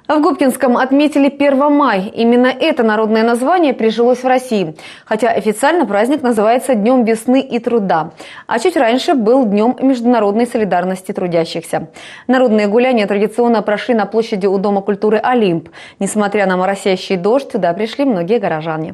В Губкинском отметили 1 мая. Именно это народное название прижилось в России. Хотя официально праздник называется Днем весны и труда. А чуть раньше был Днем международной солидарности трудящихся. Народные гуляния традиционно прошли на площади у Дома культуры «Олимп». Несмотря на моросящий дождь, сюда пришли многие горожане.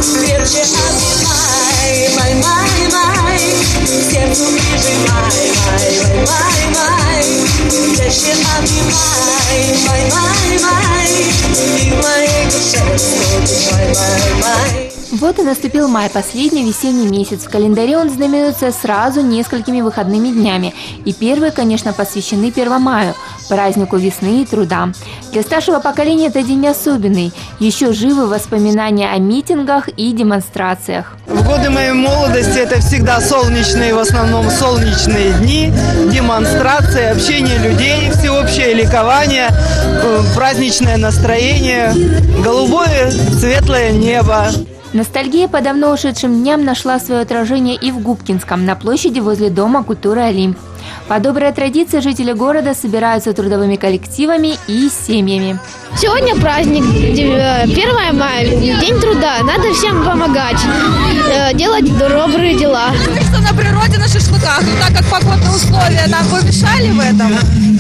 Вот и наступил май, последний весенний месяц. В календаре он знаменуется сразу несколькими выходными днями. И первые, конечно, посвящены 1 маю, празднику весны и труда. Для старшего поколения это день особенный. Еще живы воспоминания о митингах и демонстрациях. В годы моей молодости это всегда солнечные, в основном солнечные дни, демонстрации, общение людей, всеобщее ликование, праздничное настроение, голубое светлое небо. Ностальгия по давно ушедшим дням нашла свое отражение и в Губкинском, на площади возле Дома культуры «Олимп». По доброй традиции жители города собираются трудовыми коллективами и семьями. Сегодня праздник, 1 мая, День труда. Надо всем помогать, делать добрые дела. Что на природе, на шашлыках, но так как погодные условия нам помешали в этом,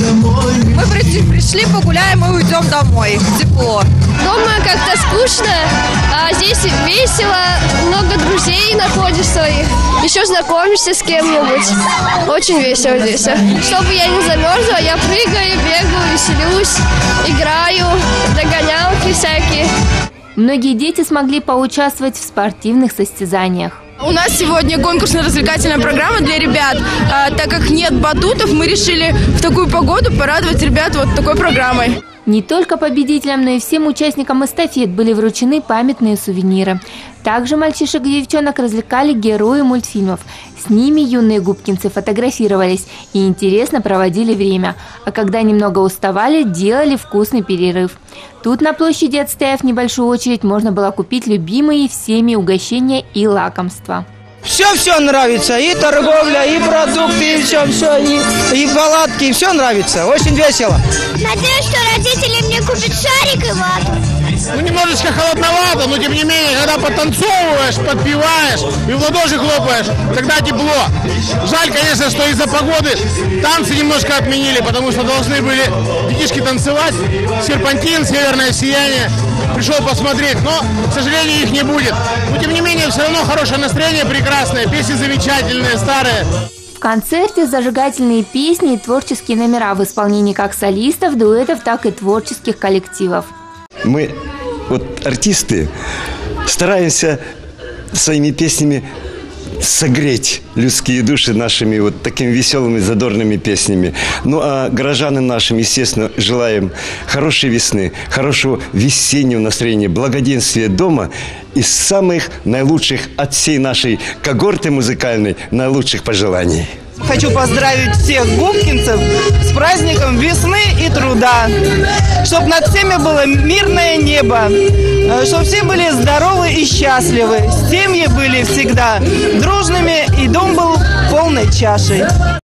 мы пришли, погуляем и уйдем домой. Тепло. Дома как-то скучно, а здесь весело, много друзей находишь своих, еще знакомишься с кем-нибудь. Очень весело здесь. Чтобы я не замерзла, я прыгаю, бегаю, веселюсь, играю, догонялки всякие. Многие дети смогли поучаствовать в спортивных состязаниях. У нас сегодня конкурсно-развлекательная программа для ребят. Так как нет батутов, мы решили в такую погоду порадовать ребят вот такой программой. Не только победителям, но и всем участникам эстафет были вручены памятные сувениры. Также мальчишек и девчонок развлекали герои мультфильмов. С ними юные губкинцы фотографировались и интересно проводили время. А когда немного уставали, делали вкусный перерыв. Тут на площади, отстояв небольшую очередь, можно было купить любимые всеми угощения и лакомства. Все нравится, и торговля, и продукты, и все, и палатки, все нравится, очень весело. Надеюсь, что родители мне купят шарик и вату. Ну, немножечко холодновато, но тем не менее, когда потанцовываешь, подпеваешь и в ладоши хлопаешь, тогда тепло. Жаль, конечно, что из-за погоды танцы немножко отменили, потому что должны были детишки танцевать. Серпантин, северное сияние. Пришел посмотреть, но, к сожалению, их не будет. Но, тем не менее, все равно хорошее настроение прекрасное, песни замечательные, старые. В концерте зажигательные песни и творческие номера в исполнении как солистов, дуэтов, так и творческих коллективов. Мы, артисты, стараемся своими песнями согреть людские души нашими такими веселыми, задорными песнями. Ну а горожанам нашим, естественно, желаем хорошей весны, хорошего весеннего настроения, благоденствия дома и самых наилучших от всей нашей когорты музыкальной наилучших пожеланий. Хочу поздравить всех губкинцев с праздником весны и труда. Чтобы над всеми было мирное небо. Чтобы все были здоровы и счастливы. Семьи были всегда дружными и дом был полной чашей.